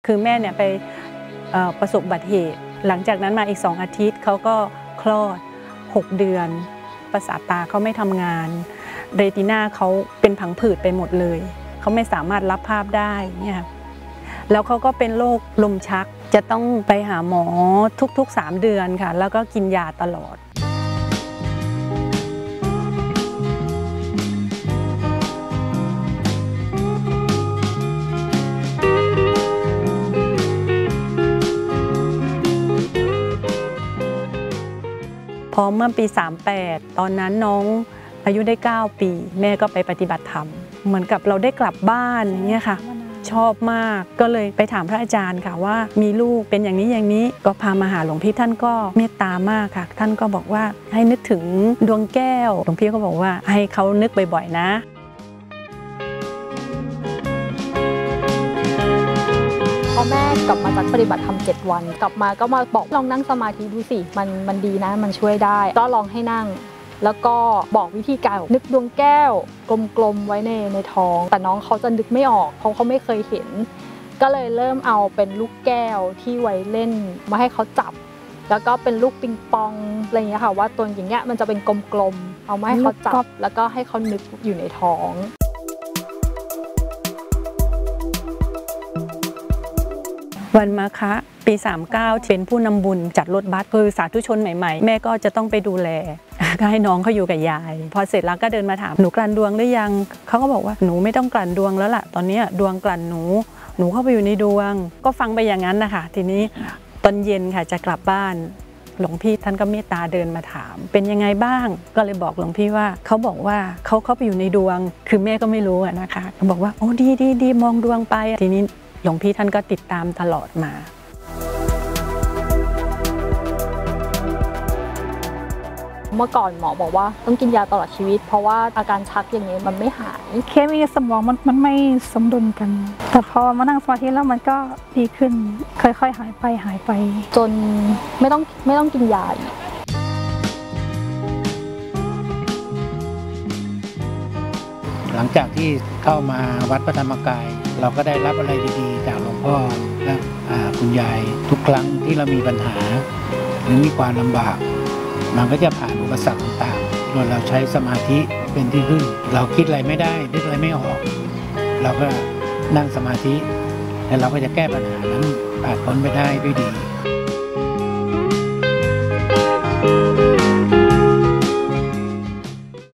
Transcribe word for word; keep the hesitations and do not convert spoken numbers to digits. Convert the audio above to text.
คือแม่เนี่ยไปประสบอุบัติเหตุหลังจากนั้นมาอีกสองอาทิตย์เขาก็คลอดหกเดือนประสาทตาเขาไม่ทำงานเรตินาเขาเป็นผังผืดไปหมดเลยเขาไม่สามารถรับภาพได้เนี่ยแล้วเขาก็เป็นโรคลมชักจะต้องไปหาหมอทุกๆสามเดือนค่ะแล้วก็กินยาตลอดพอเมื่อปีสามแปดตอนนั้นน้องอายุได้เก้าปีแม่ก็ไปปฏิบัติธรรมเหมือนกับเราได้กลับบ้านอย่างเงี้ยค่ะชอบมากก็เลยไปถามพระอาจารย์ค่ะว่ามีลูกเป็นอย่างนี้อย่างนี้ก็พามาหาหลวงพี่ท่านก็เมตตามากค่ะท่านก็บอกว่าให้นึกถึงดวงแก้วหลวงพี่ก็บอกว่าให้เขานึกบ่อยๆนะพอแม่กลับมาจากปฏิบัติธรรมเจ็ดวันกลับมาก็มาบอกลองนั่งสมาธิดูสิมันมันดีนะมันช่วยได้ก็ลองให้นั่งแล้วก็บอกวิธีการนึกดวงแก้วกลมๆไว้ในในท้องแต่น้องเขาจะนึกไม่ออกเพราะเขาไม่เคยเห็นก็เลยเริ่มเอาเป็นลูกแก้วที่ไว้เล่นมาให้เขาจับแล้วก็เป็นลูกปิงปองอะไรอย่างเงี้ยค่ะว่าตัวอย่างเงี้ยมันจะเป็นกลมๆเอามาให้เขาจับแล้วก็ให้เขานึกอยู่ในท้องวันมาฆะปีสามสิบเก้าเป็นผู้นำบุญจัดรถบัสคือสาธุชนใหม่ๆแม่ก็จะต้องไปดูแลก็ให้น้องเขาอยู่กับยายพอเสร็จแล้วก็เดินมาถามหนูกลั่นดวงหรือยังเขาก็บอกว่าหนูไม่ต้องกลั่นดวงแล้วล่ะตอนนี้ดวงกลั่นหนูหนูเข้าไปอยู่ในดวงก็ฟังไปอย่างนั้นนะคะทีนี้ตอนเย็นค่ะจะกลับบ้านหลวงพี่ท่านก็เมตตาเดินมาถามเป็นยังไงบ้างก็เลยบอกหลวงพี่ว่าเขาบอกว่าเขาเข้าไปอยู่ในดวงคือแม่ก็ไม่รู้นะคะเขาบอกว่าโอ้ดีดีดีมองดวงไปทีนี้หลวงพี่ท่านก็ติดตามตลอดมาเมื่อก่อนหมอบอกว่าต้องกินยาตลอดชีวิตเพราะว่าอาการชักอย่างนี้มันไม่หายเคมีสมองมันมันไม่สมดุลกันแต่พอมานั่งสมาธิแล้วมันก็ดีขึ้นค่อยๆหายไปหายไปจนไม่ต้องไม่ต้องกินยาอีกหลังจากที่เข้ามาวัดพระธรรมกายเราก็ได้รับอะไรดีๆจากหลวงพ่อและคุณยายทุกครั้งที่เรามีปัญหาหรือมีความลำบากมันก็จะผ่านอุปสรรคต่างๆโดยเราใช้สมาธิเป็นที่พึ่งเราคิดอะไรไม่ได้นึกอะไรไม่ออกเราก็นั่งสมาธิแล้วเราก็จะแก้ปัญหานั้นผ่านพ้นไปได้ด้วยดี